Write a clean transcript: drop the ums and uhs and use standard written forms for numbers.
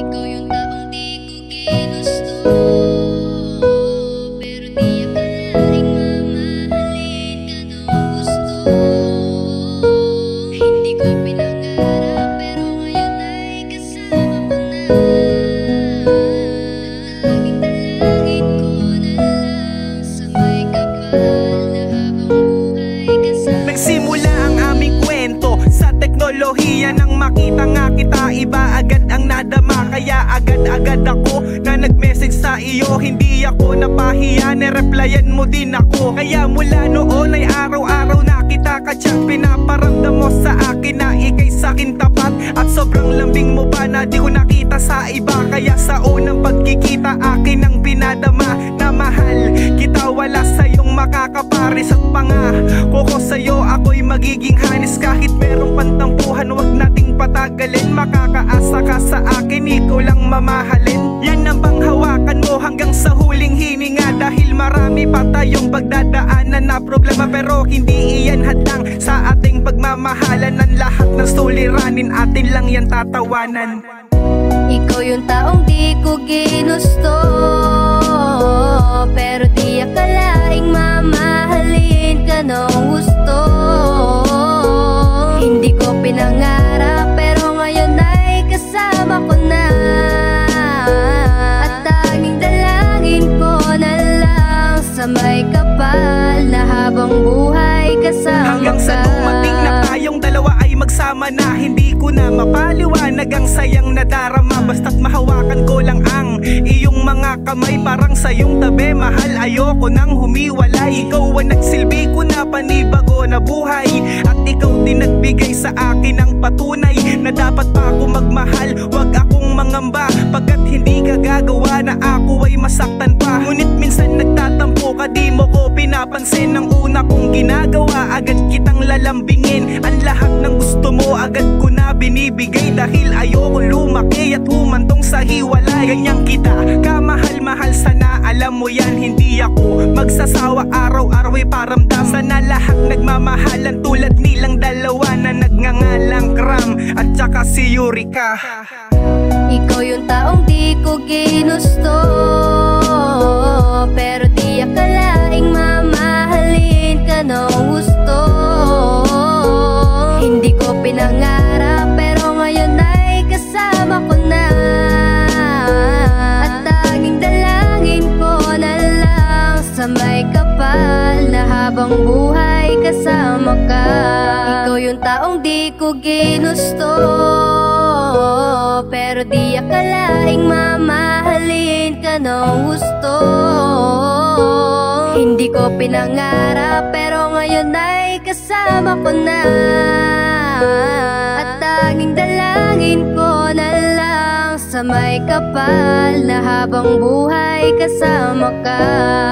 Ikaw yung taong di ko ginusto, pero di akalaing mamahalin ka nung gusto. Hindi ko pinangarap, pero ngayon ay kasama ko na. Laging dalangin ko na lang sa may kapal na habang buhay kasama. Nagsimula ang aming kwento sa teknolohiya. Nang makita nga kita, iba agad ang nadama. Kaya agad-agad ako na nag-message sa iyo. Hindi ako napahiya, nireplyan mo din ako. Kaya mula noon ay araw-araw na kita ka-chat. Pinaparamdam mo sa akin na ika'y sa'kin tapat. At sobrang lambing mo pa na di ko nakita sa iba. Kaya sa unang pagkikita akin ang pinadama na mahal kita, wala sa'yong makakaparis. At pangako ko sa'yo ako'y magiging hanis. Kahit merong pantampuhan, wag nating patagalin. Makakaasa ka sa akin, ikaw lang mamahalin. Yan ang panghawakan mo hanggang sa huling hininga. Dahil marami pa tayong pagdadaanan na problema, pero hindi iyan hadlang sa ating pagmamahalan. Ang lahat ng suliranin, atin lang yan tatawanan. Ikaw yung taong di ko ginusto, pero di akalaing mamahalin ka nung gusto. Hindi ko pinangarap, pero ngayon ay kasama ko na. At tanging dalangin ko na lang sa may kapal na habang buhay kasama. Hanggang sa dumating na tayong dalawa ay magsama na. Hindi ko na mapaliwanag ang sayang nadarama. Basta't mahawakan ko lang ang iyong mga kamay. Parang sayong tabi, mahal, ayoko nang humiwalay. Ikaw ang nagsilbi ko na panibago na buhay. At ikaw din nagbigay sa akin ng patunay na dapat pa ako magmahal. Huwag akong mangamba pagkat hindi ka gagawa na ako ay masaktan pa. Ngunit minsan nagtatampo ka, di mo ko pinapansin. Ang una kong ginagawa, agad kitang lalambingin. Ang lahat ng gusto mo agad ko na binibigay. Dahil ayoko lumaki at humantong sa hiwalay. Ganyan kita kamahal-mahal, sana alam mo yan. Hindi ako magsasawa, araw-araw ay paramdam. Sana lahat nagmamahalan tulad nilang dalawa na nagngangalang Kram at saka si Eureka. Ikaw yung taong di ko ginusto, pero di akalaing mamahalin ka nung gusto. Hindi ko pinangarap, pero ngayon ay kasama ko na. At tanging dalangin ko na lang sa may kapal na habang buhay kasama ka. Ikaw yung taong di ko ginusto, pero di akalaing mamahalin ka nung gusto. Hindi ko pinangarap, pero ngayon ay kasama ko na. At tanging dalangin ko na lang sa may kapal na habang buhay kasama ka.